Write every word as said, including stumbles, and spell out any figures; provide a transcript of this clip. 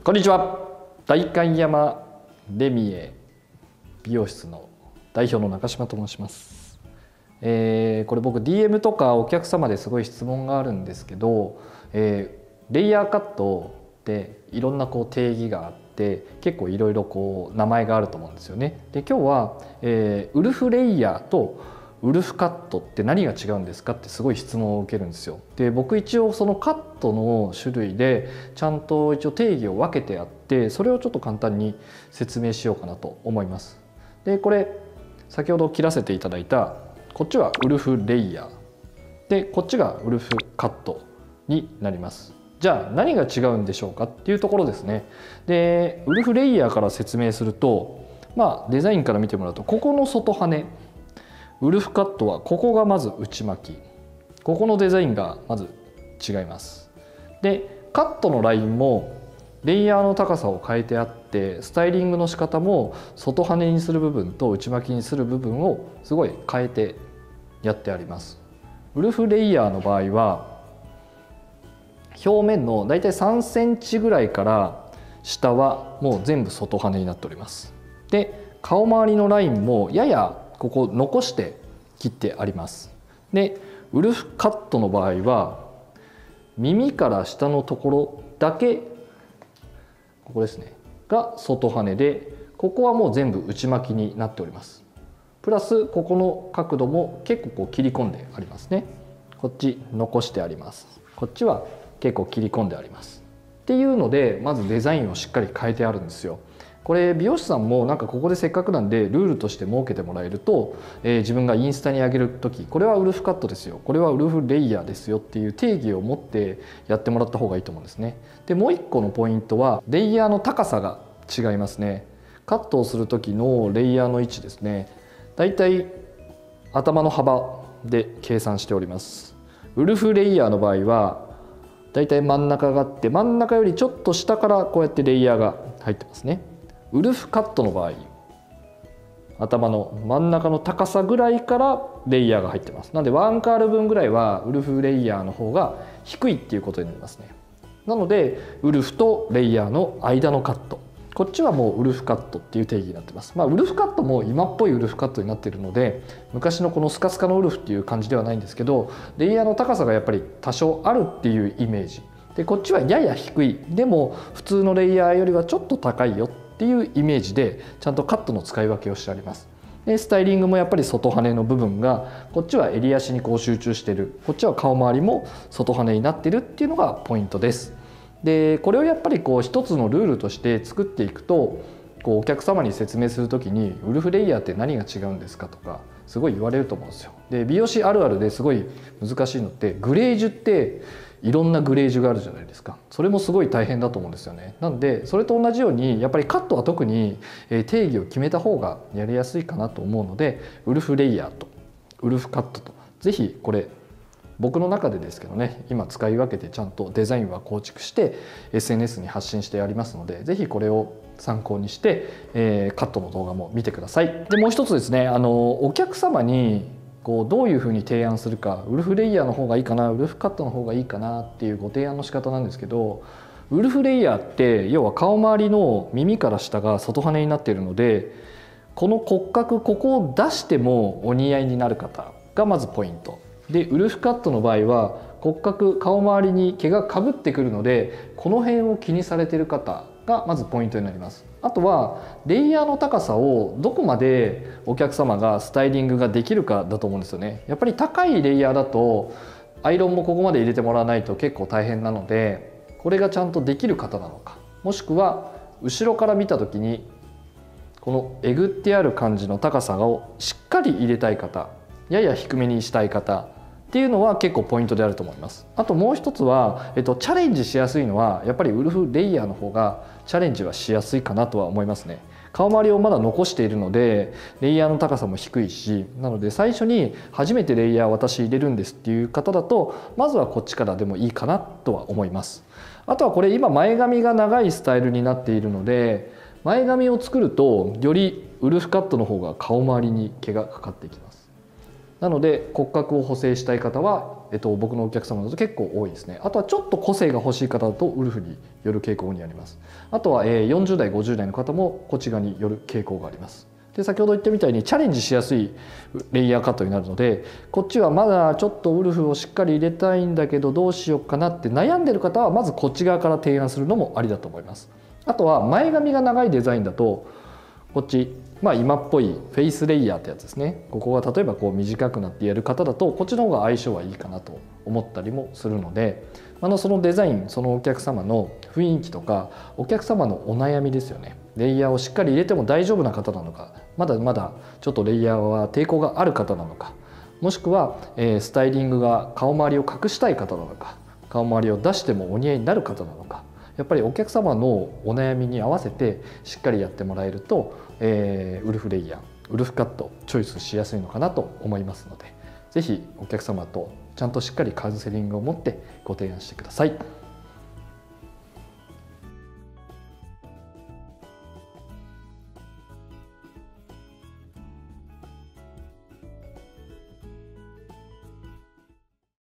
こんにちは。代官山レミエ美容室の代表の中島と申します。えー、これ僕 ディーエム とかお客様ですごい質問があるんですけど、えー、レイヤーカットっていろんなこう定義があって結構いろいろこう名前があると思うんですよね。で今日は、えー、ウルフレイヤーとウルフカットって何が違うんですかってすごい質問を受けるんですよ。で僕一応そのカットの種類でちゃんと一応定義を分けてあってそれをちょっと簡単に説明しようかなと思います。でこれ先ほど切らせていただいたこっちはウルフレイヤーでこっちがウルフカットになります。じゃあ何が違うんでしょうかっていうところですね。でウルフレイヤーから説明すると、まあデザインから見てもらうとここの外羽ウルフカットはここがまず内巻き、ここのデザインがまず違います。でカットのラインもレイヤーの高さを変えてあってスタイリングの仕方も外羽にする部分と内巻きにする部分をすごい変えてやってあります。ウルフレイヤーの場合は表面のだいたいさんセンチぐらいから下はもう全部外羽になっております。で顔周りのラインもややここ残して切ってあります。でウルフカットの場合は耳から下のところだけここですねが外羽でここはもう全部内巻きになっております。プラスここの角度も結構こう切り込んでありますね。こっち残してあります。こっちは結構切り込んでありますっていうのでまずデザインをしっかり変えてあるんですよ。これ美容師さんもなんかここでせっかくなんでルールとして設けてもらえると、えー、自分がインスタに上げる時これはウルフカットですよ、これはウルフレイヤーですよっていう定義を持ってやってもらった方がいいと思うんですね。でもう一個のポイントはレイヤーの高さが違いますね。カットをする時のレイヤーの位置ですね、だいたい頭の幅で計算しております。ウルフレイヤーの場合はだいたい真ん中があって真ん中よりちょっと下からこうやってレイヤーが入ってますね。ウルフカットの場合頭の真ん中の高さぐらいからレイヤーが入ってます。なのでワンカール分ぐらいはウルフレイヤーの方が低いっていうことになりますね。なのでウルフとレイヤーの間のカット、こっちはもうウルフカットっていう定義になってます。まあウルフカットも今っぽいウルフカットになっているので昔のこのスカスカのウルフっていう感じではないんですけどレイヤーの高さがやっぱり多少あるっていうイメージで、こっちはやや低いでも普通のレイヤーよりはちょっと高いよっていうイメージでちゃんとカットの使い分けをしてあります。でスタイリングもやっぱり外羽の部分がこっちは襟足にこう集中してる、こっちは顔周りも外羽になってるっていうのがポイントです。でこれをやっぱりこう一つのルールとして作っていくとこうお客様に説明する時にウルフレイヤーって何が違うんですかとかすごい言われると思うんですよ。で美容師あるあるですごい難しいのってグレージュっていろんなグレージュがあるじゃないですか。それもすごい大変だと思うんですよね。なのでそれと同じようにやっぱりカットは特に定義を決めた方がやりやすいかなと思うのでウルフレイヤーとウルフカットとぜひこれ僕の中でですけどね今使い分けてちゃんとデザインは構築して エスエヌエス に発信してやりますのでぜひこれを参考にして、えー、カットの動画も見てください。でもう一つですねあのお客様にこうどういうふうに提案するか、ウルフレイヤーの方がいいかなウルフカットの方がいいかなっていうご提案の仕方なんですけど、ウルフレイヤーって要は顔周りの耳から下が外羽になっているのでこの骨格ここを出してもお似合いになる方がまずポイントで、ウルフカットの場合は骨格顔周りに毛がかぶってくるのでこの辺を気にされている方がまずポイントになります。あとはレイヤーの高さをどこまでお客様がスタイリングができるかだと思うんですよね。やっぱり高いレイヤーだとアイロンもここまで入れてもらわないと結構大変なのでこれがちゃんとできる方なのか、もしくは後ろから見た時にこのえぐってある感じの高さをしっかり入れたい方、やや低めにしたい方っていうのは結構ポイントであると思います。あともう一つは、えっと、チャレンジしやすいのはやっぱりウルフレイヤーの方がチャレンジはしやすいかなとは思いますね。顔周りをまだ残しているのでレイヤーの高さも低いし、なので最初に初めてレイヤー私入れるんですっていう方だとまずはこっちからでもいいかなとは思います。あとはこれ今前髪が長いスタイルになっているので前髪を作るとよりウルフカットの方が顔周りに毛がかかってきます。 なので骨格を補正したい方は、えっと、僕のお客様だと結構多いですね。あとはちょっと個性が欲しい方だとウルフによる傾向にあります。あとは、えー、よんじゅう代ごじゅう代の方もこっち側による傾向があります。で先ほど言ったみたいにチャレンジしやすいレイヤーカットになるので、こっちはまだちょっとウルフをしっかり入れたいんだけどどうしようかなって悩んでる方はまずこっち側から提案するのもありだと思います。あとは前髪が長いデザインだとこっち、まあ、今っぽいフェイスレイヤーってやつですね。ここが例えばこう短くなってやる方だとこっちの方が相性はいいかなと思ったりもするので、あのそのデザイン、そのお客様の雰囲気とかお客様のお悩みですよね。レイヤーをしっかり入れても大丈夫な方なのか、まだまだちょっとレイヤーは抵抗がある方なのか、もしくは、えー、スタイリングが顔周りを隠したい方なのか、顔周りを出してもお似合いになる方なのか、やっぱりお客様のお悩みに合わせてしっかりやってもらえると、えー、ウルフレイヤー、ウルフカットチョイスしやすいのかなと思いますので、是非お客様とちゃんとしっかりカウンセリングを持ってご提案してください。